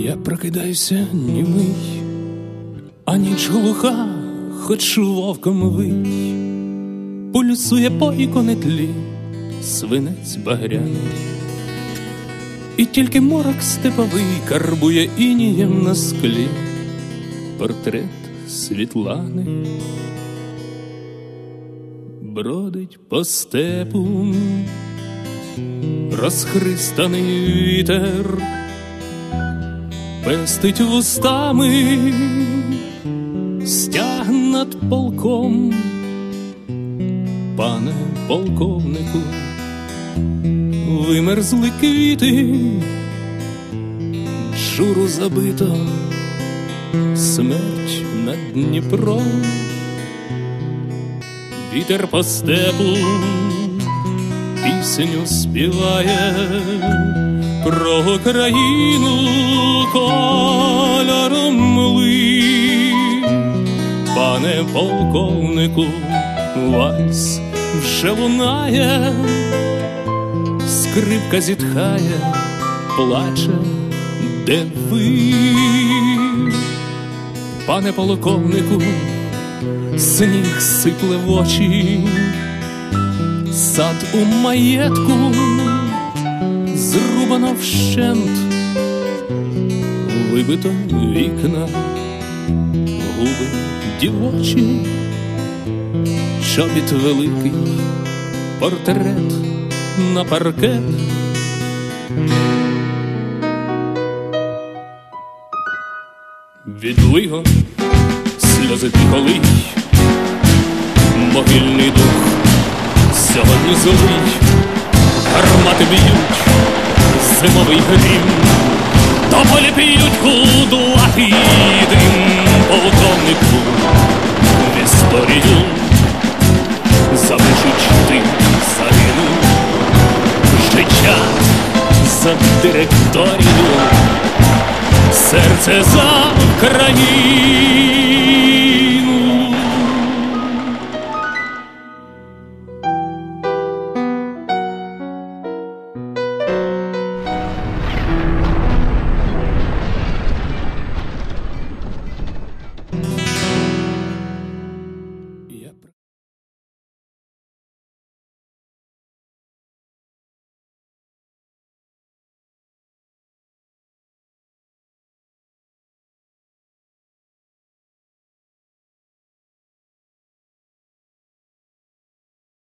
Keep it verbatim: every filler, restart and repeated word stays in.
Я прокидаюся німий, а ніч глуха, хоч вовком вий. Пульсує по іконитлі свинець багряний, і тільки морок степовий карбує інієм на склі портрет Світлани. Бродить по степу розхристаний вітер, пестить вустами стяг над полком. Пане полковнику, вимерзли квіти, журу забито, смерть над Дніпром. Вітер по степу пісню співає про Україну кольором мли. Пане полковнику, вальс вже лунає, скрипка зітхає, плаче, де ви? Пане полковнику, сніг сипле в очі, сад у маєтку зрубано вщент, вибито вікна, губи дівочі, чобіт великий, портрет на паркет. Відлиго сльози тихолий, могильний дух сьогодні злий. Гармати б'ють, зимовий грім, тополі п'ють кудлатий дим. Полковнику, в історію запишуть, ти загинув. Життя за директорію, серце за країну.